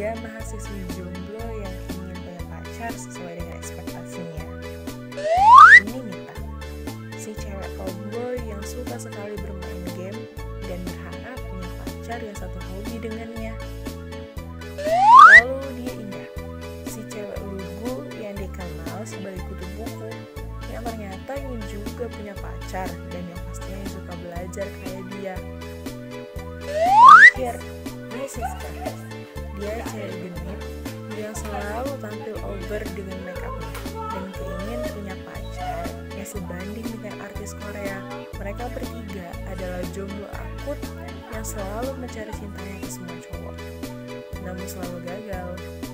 dia mahasiswi jomblo yang ingin punya pacar sesuai dengan ekspektasinya. Ini Mita, si cewek tomboy yang suka sekali bermain game dan berharap punya pacar yang satu hobi dengannya. Lalu dia Indah, si cewek lugu yang dikenal sebagai kutu buku, yang ternyata ingin juga punya pacar dan yang pastinya suka belajar kayak dia. Terakhir, ini Siska. Dia cewek genit yang selalu tampil over dengan make up dan keingin punya pacar yang sebanding dengan artis Korea. Mereka bertiga adalah jomblo akut yang selalu mencari cintanya ke semua cowok, namun selalu gagal.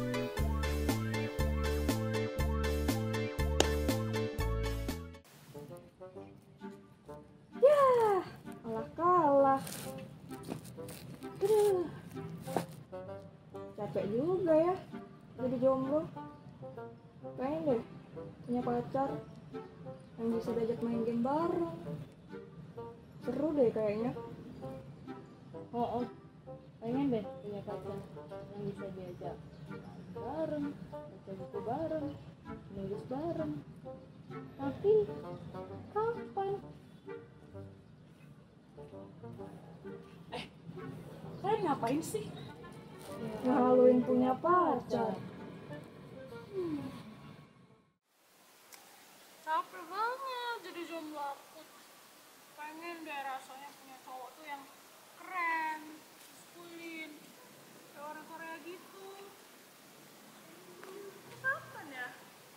Kalah. Aduh. Capek juga ya jadi jomblo. Pengen deh punya pacar yang bisa diajak main game bareng. Seru deh kayaknya. Oh, pengen deh punya pacar yang bisa diajak main bareng, baca buku bareng, nulis bareng. Tapi kapan? Kalian ngapain sih? Ngaluin punya pacar. Capek banget jadi jomblo akut. Pengen deh rasanya punya cowok tuh yang keren, maskulin, kayak orang Korea gitu. Kapan ya?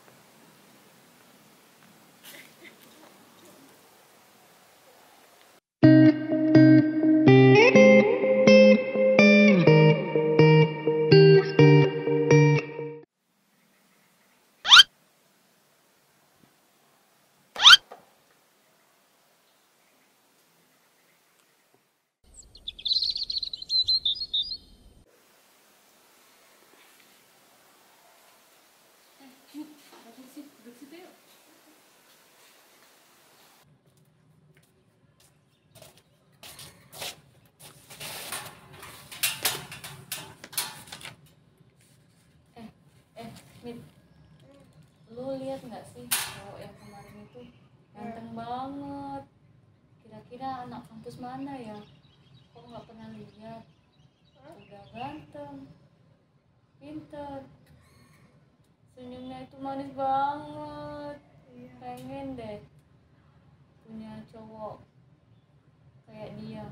Mit, lu lihat nggak sih cowok yang kemarin itu ganteng banget? Kira-kira anak kampus mana ya? Kok nggak pernah lihat? Udah ganteng, pinter, senyumnya itu manis banget. Pengen deh punya cowok kayak dia.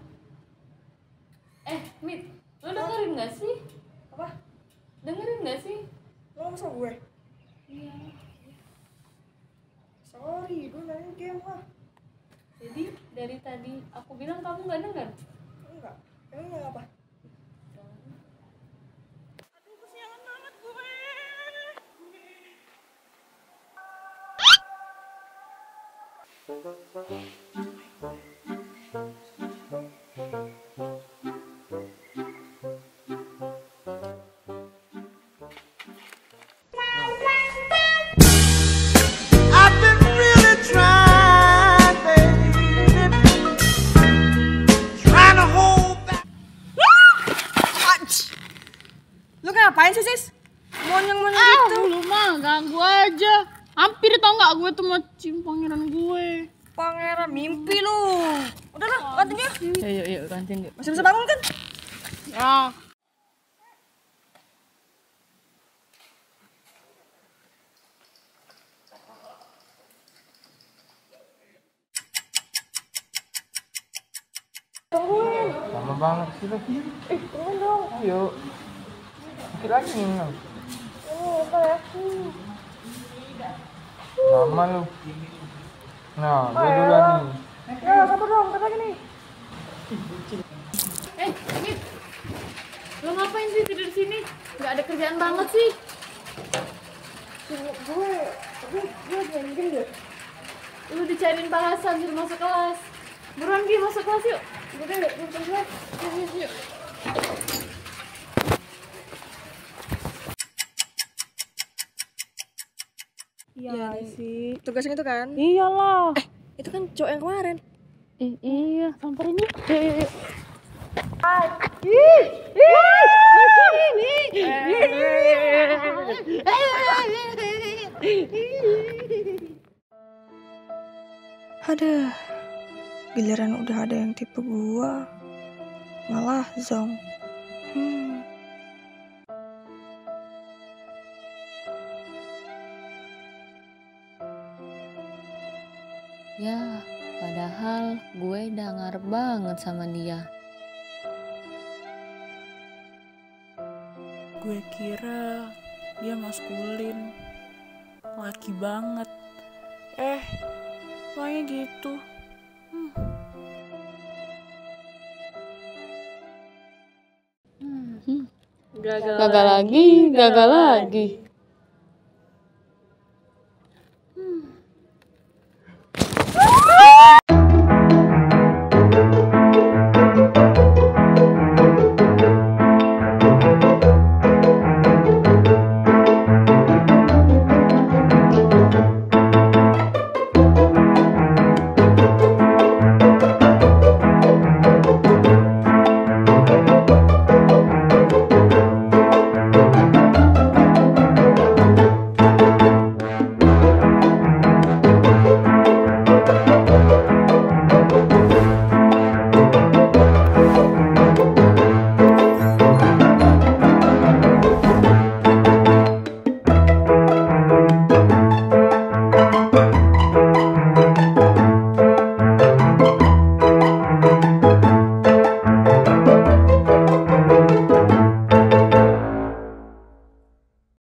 Mit, lu dengerin nggak sih? Apa? Dengerin nggak sih? Lo sama gue? Iya. Sorry, gue main game lah. Jadi dari tadi aku bilang kamu nggak dengar? Enggak. Emang apa? Aduh, kesiangan banget gue. Lu ngapain sih, Sis? Monyong-monyong gitu. Lu mah ganggu aja. Hampir tau nggak gue tuh mau cium pangeran gue. Pangeran mimpi lu. Udah lah, kantin yuk. Yuk kantin yuk. Masih bisa bangun kan? Ya. Tungguin. Lama banget sih lu. Tungguin dong. Ayo. Dikit lagi nih. Bentar ya. Lama lu. Nah, gue duluan nih. Ya, sabar dong, bentar lagi nih. Mit, lo ngapain sih tidur di sini? Nggak ada kerjaan banget sih. Gue main game deh. Lu dicariin balasan suruh masuk kelas. Buruan Gi, masuk kelas yuk. Udah deh, bentar dulu. Yuk. Iya sih. Tugasnya itu kan? Iyalah. Itu kan cowok yang kemarin. Iya, samperin yuk. Ih, Aduh, giliran udah ada yang tipe gua, malah zong. Ya, padahal gue udah ngarep banget sama dia. Gue kira dia maskulin, laki banget. Makanya gitu. Gagal lagi.